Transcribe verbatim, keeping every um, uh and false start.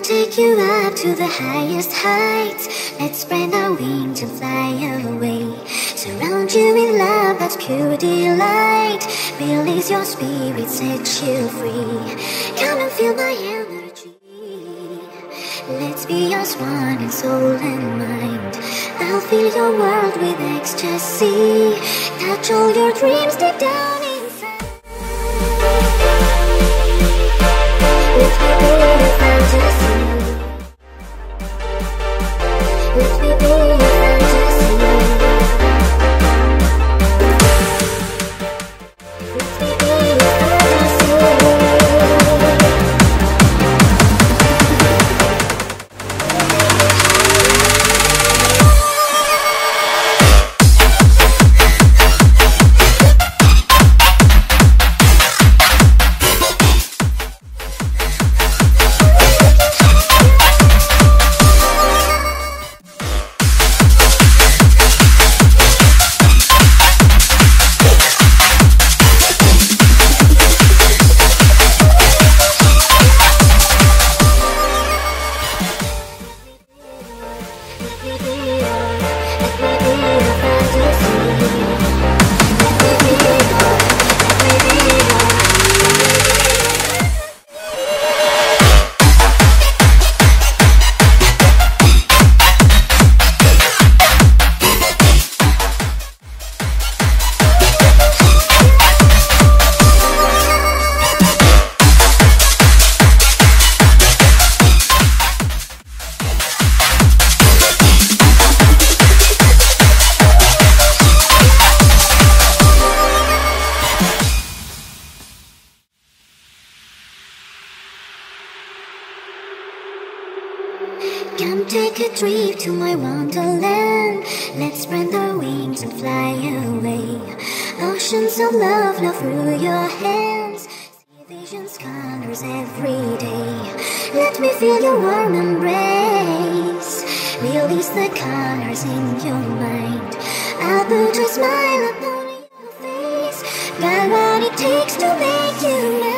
take you up to the highest heights. Let's spread our wings and fly away. Surround you with love, that's pure delight. Release your spirit, set you free. Come and feel my energy. Let's be yours, one in soul and mind. I'll fill your world with ecstasy. Touch all your dreams deep down inside. Let me be your fantasy. Let me be your fantasy. Let me be your fantasy. Come take a trip to my wonderland. Let's spread our wings and fly away. Oceans of love flow through your hands. See visions, colors every day. Let me feel your warm embrace. Release the colors in your mind. I'll put a smile upon your face. Got what it takes to make you mine.